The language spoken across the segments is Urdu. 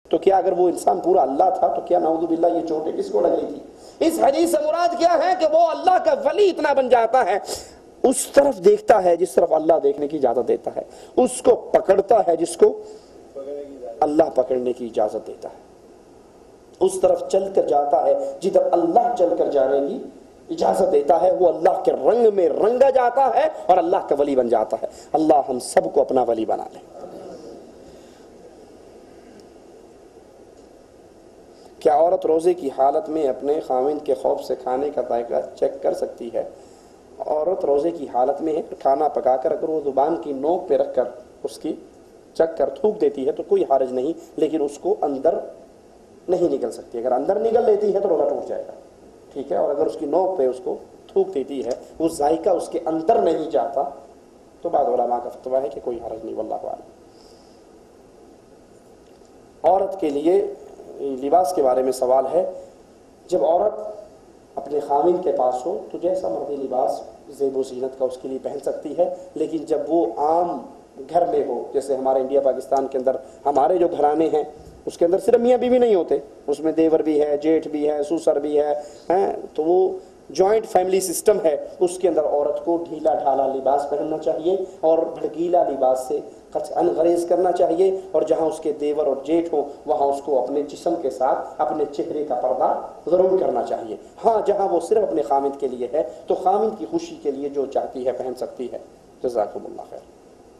تو کیا اگر وہ انسان پورا اللہ تھا تو کیا نعوذ باللہ یہ چوٹیں کس کو لگ رہی تھی؟ اس حدیث سے مراد کیا ہے کہ وہ اللہ کا ولی اتنا بن جاتا ہے، اس طرف دیکھتا ہے جس طرف اللہ دیکھنے کی اجازت دیتا ہے، اس کو پکڑتا ہے جس کو اللہ پکڑنے کی اجازت دیتا ہے، اس طرف چل کر جاتا ہے جدھر اللہ چل کر جانے کی اجازت دیتا ہے، وہ اللہ کے رنگ میں رنگا جاتا ہے اور اللہ کا ولی بن جاتا ہے۔ اللہ ہم سب کو اپنا ولی بنا لے۔ کیا عورت روزے کی حالت میں اپنے خاوند کے خوف سے کھانے کا ذائقہ چیک کر سکتی ہے؟ عورت روزے کی حالت میں کھانا پکا کر اگر وہ زبان کی نوک پہ رکھ کر اس کی چک کر تھوک دیتی ہے تو کوئی حرج نہیں، لیکن اس کو اندر نہیں نگل سکتی۔ اگر اندر نگل لیتی ہے تو روزہ ٹوٹ جائے گا، ٹھیک ہے، اور اگر اس کی نوک پہ اس کو تھوک دیتی ہے، وہ ذائقہ اس کے اندر نہیں جاتا، تو بعض علماء کا فتویٰ ہے کہ کوئی حرج نہیں، واللہ اعلم۔ عورت کے لیے لباس کے بارے میں سوال ہے، جب عورت اپنے خاوند کے پاس ہو تو جیسا مردی لباس زیب و زینت کا اس کے لیے پہن سکتی ہے، لیکن جب وہ عام گھر میں ہو، جیسے ہمارے انڈیا پاکستان کے اندر ہمارے جو گھرانے ہیں اس کے اندر صرف میاں بیوی نہیں ہوتے، اس میں دیور بھی ہے، جیٹھ بھی ہے، سسر بھی ہے، تو وہ جوائنٹ فیملی سسٹم ہے، اس کے اندر عورت کو ڈھیلا ڈھالا لباس پہننا چاہیے اور بھڑکیلا لباس سے قطعاً گریز کرنا چاہیے، اور جہاں اس کے دیور اور جیٹھ ہوں وہاں اس کو اپنے جسم کے ساتھ اپنے چہرے کا پردہ ضرور کرنا چاہیے۔ ہاں جہاں وہ صرف اپنے خاوند کے لیے ہے تو خاوند کی خوشی کے لیے جو چاہتی ہے پہن سکتی ہے۔ جزاکم اللہ خیر۔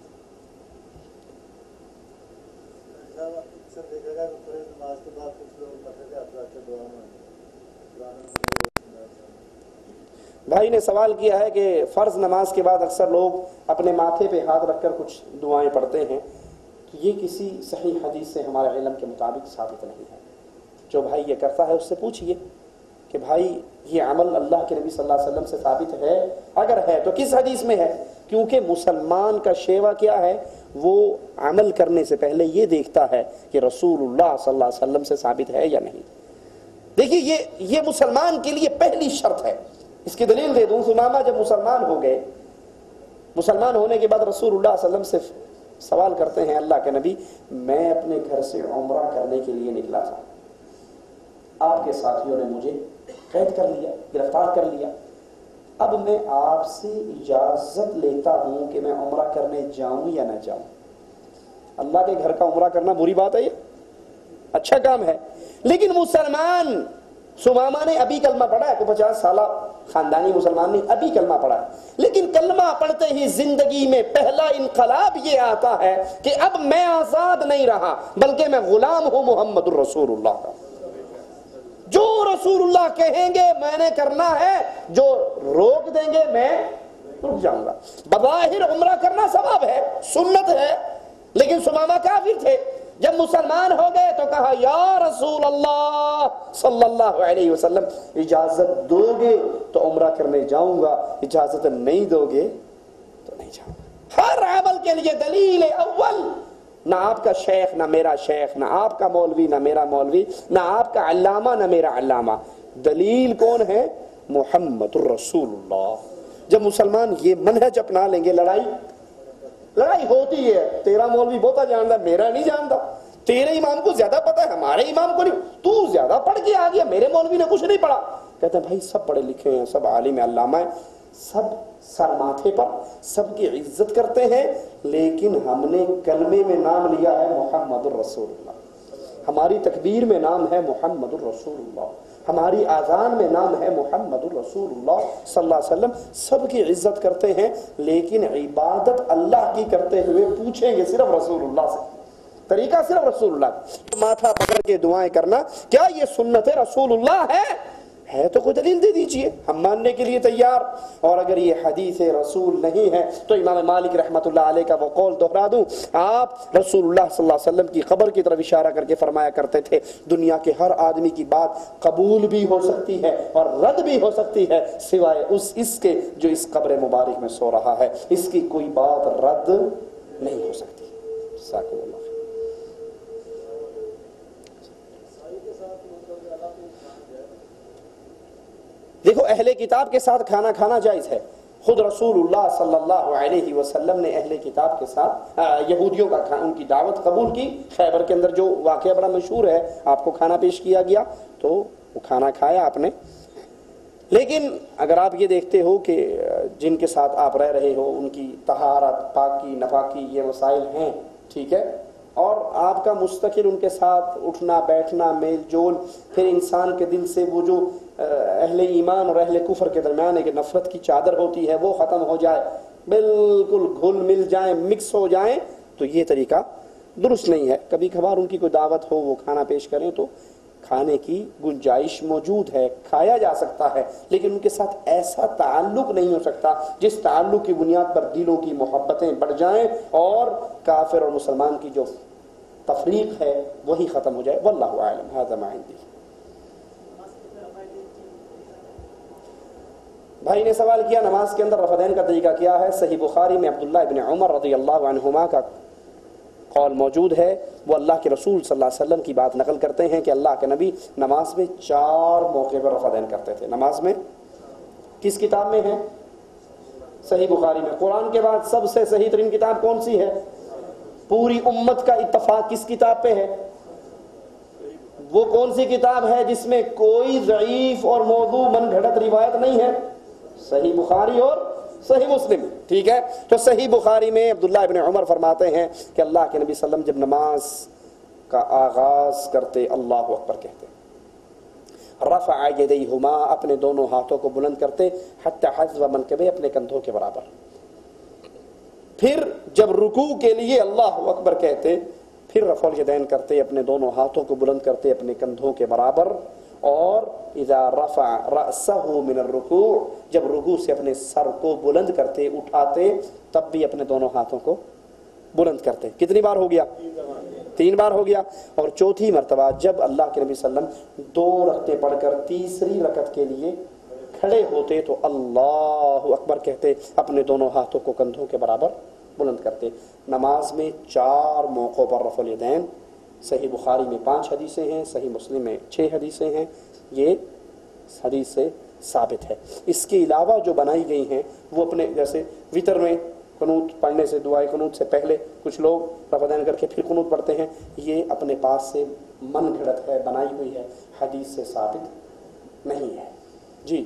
بھائی نے سوال کیا ہے کہ فرض نماز کے بعد اکثر لوگ اپنے ماتھے پہ ہاتھ رکھ کر کچھ دعائیں پڑھتے ہیں، کہ یہ کسی صحیح حدیث سے ہمارے علم کے مطابق ثابت نہیں ہے۔ جو بھائی یہ کرتا ہے اس سے پوچھئے کہ بھائی یہ عمل اللہ کے نبی صلی اللہ علیہ وسلم سے ثابت ہے؟ اگر ہے تو کس حدیث میں ہے؟ کیونکہ مسلمان کا شیوا کیا ہے، وہ عمل کرنے سے پہلے یہ دیکھتا ہے کہ رسول اللہ صلی اللہ علیہ وسلم سے ثابت ہے یا نہیں۔ دیکھیے یہ مسلمان کے لیے پہلی شرط ہے۔ اس کی دلیل دے دوں، ثمامہ جب مسلمان ہو گئے، مسلمان ہونے کے بعد رسول اللہ صلی اللہ علیہ وسلم سے سوال کرتے ہیں، اللہ کے نبی میں اپنے گھر سے عمرہ کرنے کے لیے نکلا تھا، آپ کے ساتھیوں نے مجھے قید کر لیا، گرفتار کر لیا، اب میں آپ سے اجازت لیتا ہوں کہ میں عمرہ کرنے جاؤں یا نہ جاؤں۔ اللہ کے گھر کا عمرہ کرنا بری بات ہے؟ یہ اچھا کام ہے، لیکن مسلمان ثمامہ نے ابھی کلمہ پڑھا ہے، کوئی 50 سالہ خاندانی مسلمان نے ابھی کلمہ پڑھا ہے، لیکن کلمہ پڑھتے ہی زندگی میں پہلا انقلاب یہ آتا ہے کہ اب میں آزاد نہیں رہا بلکہ میں غلام ہوں محمد الرسول اللہ کا۔ جو رسول اللہ کہیں گے میں نے کرنا ہے، جو روک دیں گے میں رک جاؤں گا۔ بظاہر عمرہ کرنا ثواب ہے، سنت ہے، لیکن ثمامہ کافر تھے۔ جب مسلمان ہو گئے تو کہا یا رسول اللہ صلی اللہ علیہ وسلم اجازت دو گے تو عمرہ کرنے جاؤں گا، اجازت نہیں دو گے تو نہیں جاؤں گا۔ ہر عمل کے لیے دلیل اول، نہ آپ کا شیخ نہ میرا شیخ، نہ آپ کا مولوی نہ میرا مولوی، نہ آپ کا علامہ نہ میرا علامہ، دلیل کون ہے؟ محمد الرسول اللہ۔ جب مسلمان یہ منہج اپنا لیں گے، لڑائی ہوتی ہے، تیرا مولوی بہتا جانتا ہے، میرا نہیں جانتا، تیرے امام کو زیادہ پتا ہے، ہمارے امام کو نہیں، تو زیادہ پڑھ کے آ گیا، میرے مولوی نے کچھ نہیں پڑھا۔ کہتے ہیں بھائی سب پڑھے لکھے ہیں، سب عالم علامہ ہیں، سب سر ماتھے پر، سب کی عزت کرتے ہیں، لیکن ہم نے کلمے میں نام لیا ہے محمد الرسول اللہ، ہماری تکبیر میں نام ہے محمد الرسول اللہ، ہماری آذان میں نام ہے محمد الرسول اللہ صلی اللہ علیہ وسلم، سب کی عزت کرتے ہیں، لیکن عبادت اللہ کی کرتے ہوئے پوچھیں گے صرف رسول اللہ سے، طریقہ صرف رسول اللہ۔ ماتھا پکڑ کے دعائیں کرنا کیا یہ سنت رسول اللہ ہے تو کوئی دلیل دے دیجئے، ہم ماننے کے لیے تیار۔ اور اگر یہ حدیث رسول نہیں ہے تو امام مالک رحمۃ اللہ علیہ کا وہ قول دہرا دوں، آپ رسول اللہ صلی اللہ علیہ وسلم کی قبر کی طرف اشارہ کر کے فرمایا کرتے تھے دنیا کے ہر آدمی کی بات قبول بھی ہو سکتی ہے اور رد بھی ہو سکتی ہے سوائے اس کے جو اس قبر مبارک میں سو رہا ہے، اس کی کوئی بات رد نہیں ہو سکتی۔ جزاکم اللہ خیر۔ دیکھو اہل کتاب کے ساتھ کھانا کھانا جائز ہے، خود رسول اللہ صلی اللہ علیہ وسلم نے اہل کتاب کے ساتھ یہودیوں کا ان کی دعوت قبول کی. خیبر کے اندر جو واقعہ بڑا مشہور ہے، آپ کو کھانا پیش کیا گیا تو وہ کھانا کھایا آپ نے. لیکن اگر آپ یہ دیکھتے ہو کہ جن کے ساتھ آپ رہ رہے ہو ان کی طہارت، پاکی، نپاکی یہ مسائل ہیں، ٹھیک ہے، اور آپ کا مستقل ان کے ساتھ اٹھنا بیٹھنا، میل جول، پھر انسان کے دل سے وہ جو اہل ایمان اور اہل کفر کے درمیان ایک نفرت کی چادر ہوتی ہے وہ ختم ہو جائے، بالکل گھل مل جائیں، مکس ہو جائیں، تو یہ طریقہ درست نہیں ہے. کبھی کبھار ان کی کوئی دعوت ہو، وہ کھانا پیش کریں تو کھانے کی گنجائش موجود ہے، کھایا جا سکتا ہے، لیکن ان کے ساتھ ایسا تعلق نہیں ہو سکتا جس تعلق کی بنیاد پر دلوں کی محبتیں بڑھ جائیں اور کافر اور مسلمان کی جو تفریق ہے وہی ختم ہو جائے. واللہ اعلم. ھذا ما عندی. بھائی نے سوال کیا نماز کے اندر رفع دین کا طریقہ کیا ہے؟ صحیح بخاری میں عبداللہ ابن عمر رضی اللہ عنہما کا قول موجود ہے. وہ اللہ کے رسول صلی اللہ علیہ وسلم کی بات نقل کرتے ہیں کہ اللہ کے نبی نماز میں 4 موقع پر رفع دین کرتے تھے. نماز میں کس کتاب میں ہے؟ صحیح بخاری میں. قرآن کے بعد سب سے صحیح ترین کتاب کون سی ہے؟ پوری امت کا اتفاق کس کتاب پہ ہے؟ وہ کون سی کتاب ہے جس میں کوئی ضعیف اور موضوع من گھڑت روایت نہیں ہے؟ صحیح بخاری اور صحیح مسلم. ٹھیک ہے، تو صحیح بخاری میں عبداللہ ابن عمر فرماتے ہیں کہ اللہ کے نبی صلی اللہ علیہ وسلم جب نماز کا آغاز کرتے اللہ اکبر کہتے، رفع یدیہما اپنے دونوں ہاتھوں کو بلند کرتے، حتی حذو منکبہ اپنے کندھوں کے برابر. پھر جب رکوع کے لیے اللہ اکبر کہتے پھر رفع الیدین کرتے، اپنے دونوں ہاتھوں کو بلند کرتے اپنے کندھوں کے برابر. اور اذا رفع رأسہ من الرکوع جب رکوع سے اپنے سر کو بلند کرتے اٹھاتے تب بھی اپنے دونوں ہاتھوں کو بلند کرتے. کتنی بار ہو گیا؟ 3 بار ہو گیا. اور چوتھی مرتبہ جب اللہ کے نبی صلی اللہ علیہ وسلم 2 رکعتیں پڑھ کر تیسری رکعت کے لیے کھڑے ہوتے تو اللہ اکبر کہتے، اپنے دونوں ہاتھوں کو کندھوں کے برابر بلند کرتے. نماز میں 4 موقعوں پر رفع الیدین. صحیح بخاری میں 5 حدیثیں ہیں، صحیح مسلم میں 6 حدیثیں ہیں. یہ حدیث سے ثابت ہے. اس کے علاوہ جو بنائی گئی ہیں وہ اپنے جیسے وطر میں قنوت پڑھنے سے، دعائے قنوت سے پہلے کچھ لوگ رفع دین کر کے پھر قنوت پڑھتے ہیں، یہ اپنے پاس سے من گھڑت ہے، بنائی ہوئی ہے، حدیث سے ثابت نہیں ہے. جی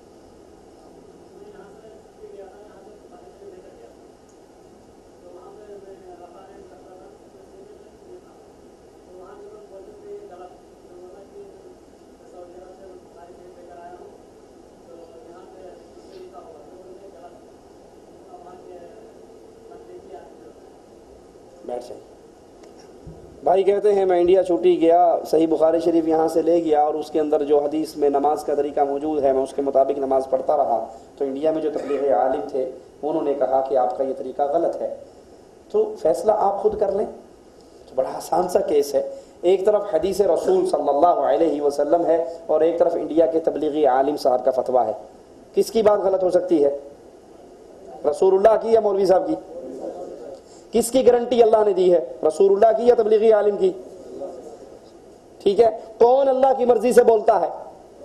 بیٹھ جائیں. بھائی کہتے ہیں میں انڈیا چھٹی گیا، صحیح بخاری شریف یہاں سے لے گیا اور اس کے اندر جو حدیث میں نماز کا طریقہ موجود ہے میں اس کے مطابق نماز پڑھتا رہا، تو انڈیا میں جو تبلیغ عالم تھے انہوں نے کہا کہ آپ کا یہ طریقہ غلط ہے. تو فیصلہ آپ خود کر لیں. تو بڑا آسان سا کیس ہے. ایک طرف حدیث رسول صلی اللہ علیہ وسلم ہے اور ایک طرف انڈیا کے تبلیغی عالم صاحب کا فتویٰ ہے. کس کی بات غلط ہو سکتی ہے؟ رسول اللہ کی یا مولوی صاحب کی؟ کس کی گارنٹی اللہ نے دی ہے؟ رسول اللہ کی یا تبلیغی عالم کی؟ ٹھیک ہے، کون اللہ کی مرضی سے بولتا ہے؟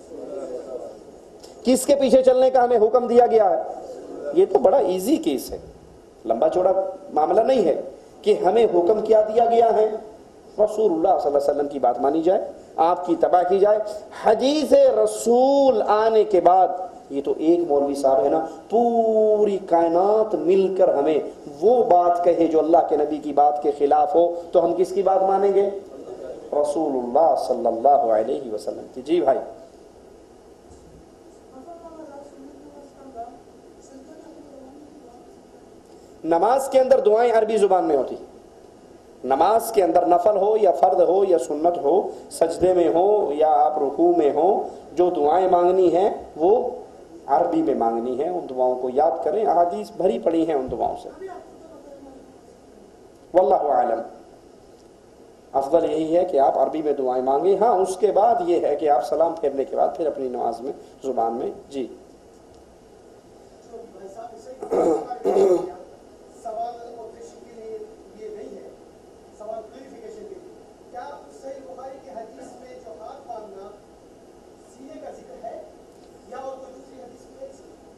کس کے پیچھے چلنے کا ہمیں حکم دیا گیا ہے؟ یہ تو بڑا ایزی کیس ہے، لمبا چوڑا معاملہ نہیں ہے کہ ہمیں حکم کیا دیا گیا ہے. رسول اللہ صلی اللہ علیہ وسلم کی بات مانی جائے، آپ کی اتباع کی جائے. حدیث رسول آنے کے بعد یہ تو ایک مولوی صاحب ہے نا، پوری کائنات مل کر ہمیں وہ بات کہے جو اللہ کے نبی کی بات کے خلاف ہو تو ہم کس کی بات مانیں گے؟ رسول اللہ صلی اللہ علیہ وسلم کی. جی بھائی. نماز کے اندر دعائیں عربی زبان میں ہوتی. نماز کے اندر نفل ہو یا فرض ہو یا سنت ہو، سجدے میں ہو یا آپ رکوع میں ہو، جو دعائیں مانگنی ہیں وہ عربی میں مانگنی ہے. ان دعاؤں کو یاد کریں، احادیث بھری پڑی ہیں ان دعاؤں سے. واللہ اعلم. افضل یہی ہے کہ آپ عربی میں دعائیں مانگیں. ہاں اس کے بعد یہ ہے کہ آپ سلام پھیرنے کے بعد پھر اپنی نماز میں زبان میں. جی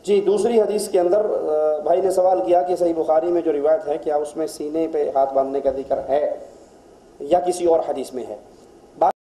جی دوسری حدیث کے اندر بھائی نے سوال کیا کہ صحیح بخاری میں جو روایت ہے کیا اس میں سینے پہ ہاتھ باندھنے کا ذکر ہے یا کسی اور حدیث میں ہے.